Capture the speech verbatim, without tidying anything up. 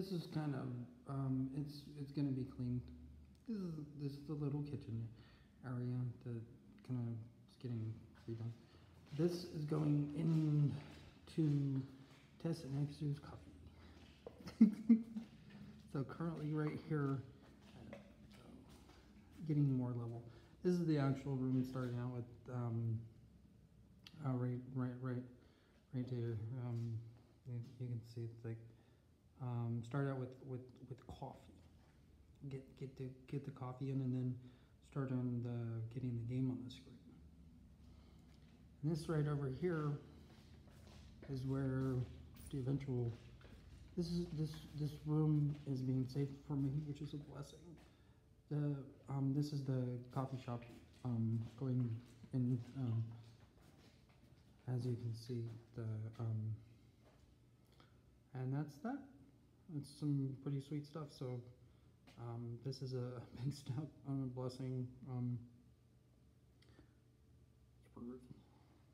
this is kind of um, it's it's gonna be cleaned. This is this is the little kitchen area that kind of is getting redone. This is going into T E S and Exu's coffee. So currently right here, uh, getting more level. This is the actual room starting out with um, uh, right right right right here. Um, you, you can see it's like um, start out with with with coffee. Get get the get the coffee in, and then start on the getting the game on the screen. And this right over here is where the eventual. This is this this room is being saved for me, which is a blessing. The um this is the coffee shop um going in um as you can see the um and that's that. It's some pretty sweet stuff. So um this is a big step, um, a blessing. Um